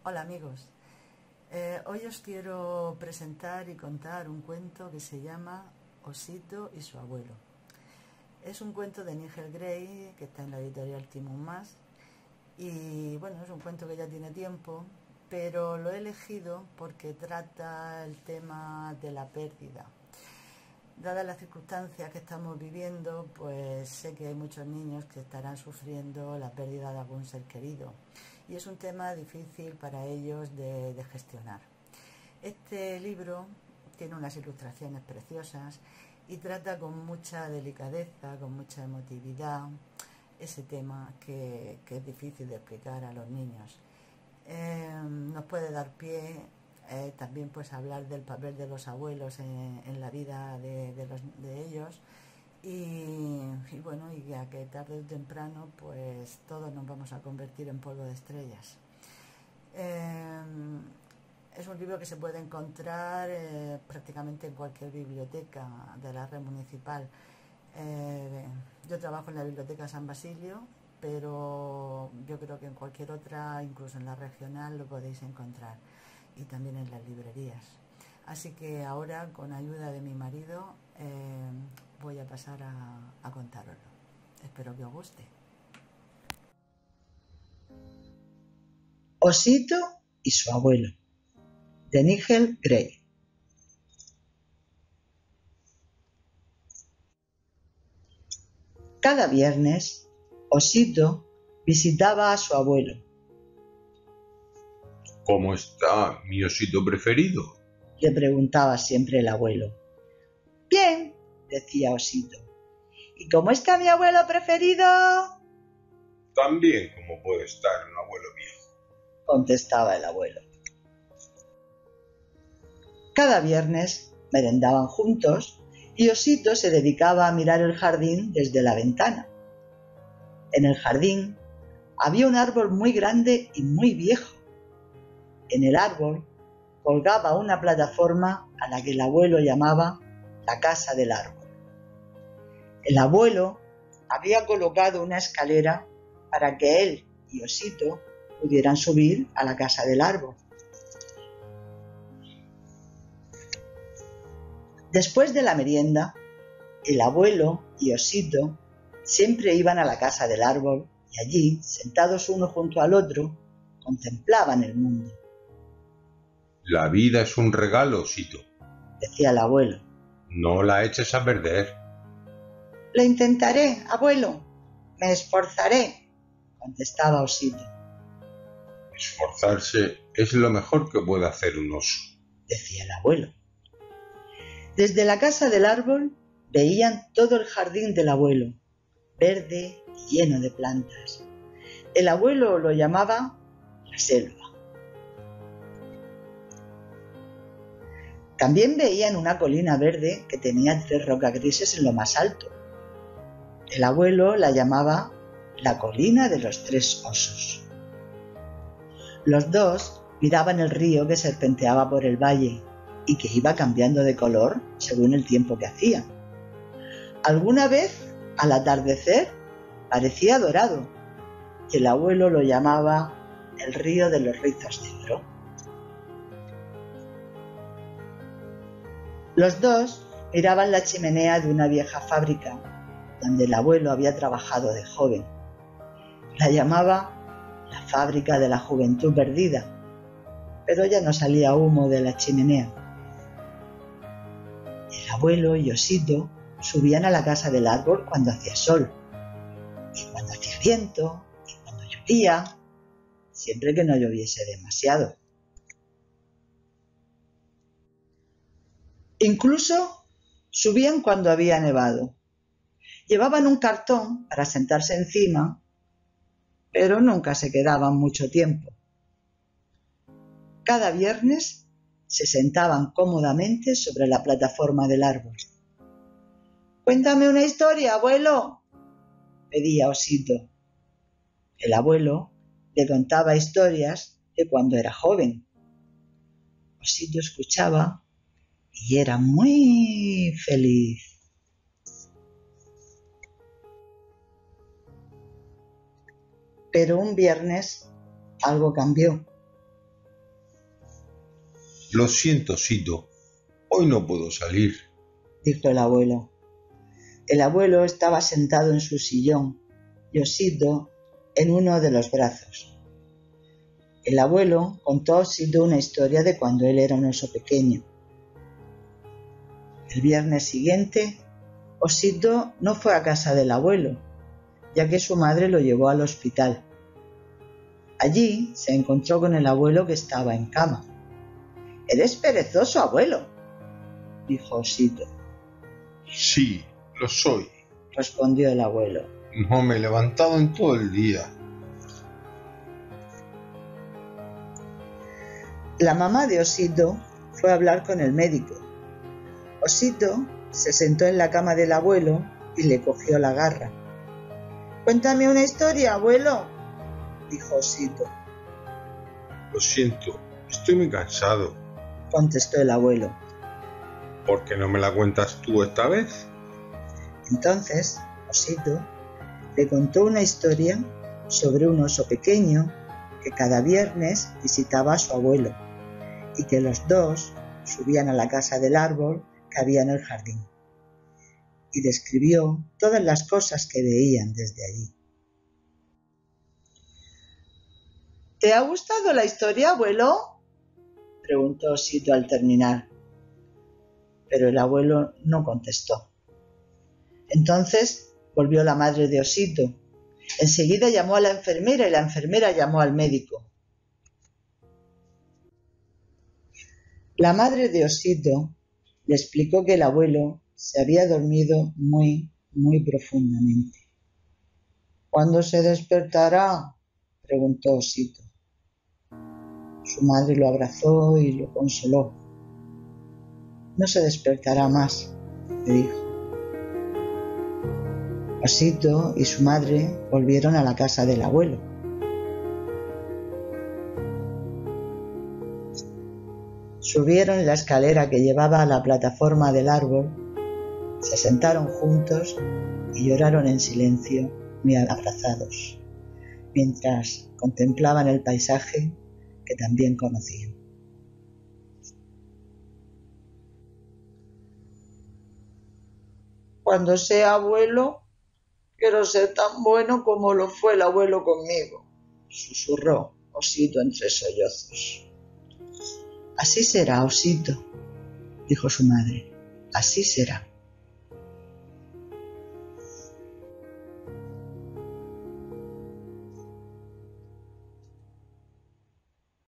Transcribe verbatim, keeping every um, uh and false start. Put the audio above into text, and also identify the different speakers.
Speaker 1: Hola amigos, eh, hoy os quiero presentar y contar un cuento que se llama Osito y su abuelo. Es un cuento de Nigel Gray que está en la editorial Timon Mas y bueno, es un cuento que ya tiene tiempo, pero lo he elegido porque trata el tema de la pérdida. Dadas las circunstancias que estamos viviendo, pues sé que hay muchos niños que estarán sufriendo la pérdida de algún ser querido y es un tema difícil para ellos de, de gestionar. Este libro tiene unas ilustraciones preciosas y trata con mucha delicadeza, con mucha emotividad, ese tema que, que es difícil de explicar a los niños. Eh, nos puede dar pie eh, también pues hablar del papel de los abuelos en, en la vida de, de, los, de ellos y, y bueno, y ya que tarde o temprano pues todos nos vamos a convertir en polvo de estrellas. Eh, es un libro que se puede encontrar eh, prácticamente en cualquier biblioteca de la red municipal. Eh, yo trabajo en la Biblioteca San Basilio, pero yo creo que en cualquier otra, incluso en la regional, lo podéis encontrar y también en las librerías. Así que ahora, con ayuda de mi marido, eh, voy a pasar a, a contároslo. Espero que os guste.
Speaker 2: Osito y su abuelo, de Nigel Gray. Cada viernes, Osito visitaba a su abuelo.
Speaker 3: ¿Cómo está mi osito preferido?
Speaker 2: Le preguntaba siempre el abuelo. Bien, decía Osito. ¿Y cómo está mi abuelo preferido?
Speaker 3: Tan bien como puede estar un abuelo viejo,
Speaker 2: contestaba el abuelo. Cada viernes merendaban juntos y Osito se dedicaba a mirar el jardín desde la ventana. En el jardín había un árbol muy grande y muy viejo. En el árbol colgaba una plataforma a la que el abuelo llamaba la casa del árbol. El abuelo había colocado una escalera para que él y Osito pudieran subir a la casa del árbol. Después de la merienda, el abuelo y Osito siempre iban a la casa del árbol y allí, sentados uno junto al otro, contemplaban el mundo.
Speaker 3: La vida es un regalo, osito.
Speaker 2: Decía el abuelo.
Speaker 3: No la eches a perder.
Speaker 2: Lo intentaré, abuelo. Me esforzaré, contestaba Osito.
Speaker 3: Esforzarse es lo mejor que puede hacer un oso,
Speaker 2: decía el abuelo. Desde la casa del árbol veían todo el jardín del abuelo, verde y lleno de plantas. El abuelo lo llamaba la selva. También veían una colina verde que tenía tres rocas grises en lo más alto. El abuelo la llamaba la colina de los tres osos. Los dos miraban el río que serpenteaba por el valle y que iba cambiando de color según el tiempo que hacía. Alguna vez, al atardecer, parecía dorado y el abuelo lo llamaba el río de los rizos de oro. Los dos miraban la chimenea de una vieja fábrica donde el abuelo había trabajado de joven. La llamaba la fábrica de la juventud perdida, pero ya no salía humo de la chimenea. El abuelo y Osito subían a la casa del árbol cuando hacía sol, y cuando hacía viento, y cuando llovía, siempre que no lloviese demasiado. Incluso subían cuando había nevado. Llevaban un cartón para sentarse encima, pero nunca se quedaban mucho tiempo. Cada viernes se sentaban cómodamente sobre la plataforma del árbol. «Cuéntame una historia, abuelo», pedía Osito. El abuelo le contaba historias de cuando era joven. Osito escuchaba y era muy feliz. Pero un viernes algo cambió.
Speaker 3: Lo siento, Osito, hoy no puedo salir,
Speaker 2: dijo el abuelo. El abuelo estaba sentado en su sillón y Osito en uno de los brazos. El abuelo contó a Osito una historia de cuando él era un oso pequeño. El viernes siguiente, Osito no fue a casa del abuelo, ya que su madre lo llevó al hospital. Allí se encontró con el abuelo que estaba en cama. «¿Eres perezoso, abuelo?», dijo Osito.
Speaker 3: Sí, lo soy,
Speaker 2: respondió el abuelo.
Speaker 3: No me he levantado en todo el día.
Speaker 2: La mamá de Osito fue a hablar con el médico. Osito se sentó en la cama del abuelo y le cogió la garra. «Cuéntame una historia, abuelo», dijo Osito.
Speaker 3: Lo siento, estoy muy cansado,
Speaker 2: contestó el abuelo.
Speaker 3: ¿Por qué no me la cuentas tú esta vez?
Speaker 2: Entonces, Osito le contó una historia sobre un oso pequeño que cada viernes visitaba a su abuelo y que los dos subían a la casa del árbol que había en el jardín. Y describió todas las cosas que veían desde allí. «¿Te ha gustado la historia, abuelo?», preguntó Osito al terminar. Pero el abuelo no contestó. Entonces volvió la madre de Osito. Enseguida llamó a la enfermera y la enfermera llamó al médico. La madre de Osito le explicó que el abuelo se había dormido muy, muy profundamente. «¿Cuándo se despertará?», preguntó Osito. Su madre lo abrazó y lo consoló. «No se despertará más», le dijo. Osito y su madre volvieron a la casa del abuelo. Subieron la escalera que llevaba a la plataforma del árbol, se sentaron juntos y lloraron en silencio, muy abrazados, mientras contemplaban el paisaje que también conocían. «Cuando sea abuelo, quiero ser tan bueno como lo fue el abuelo conmigo», susurró Osito entre sollozos. «Así será, Osito», dijo su madre, «así será».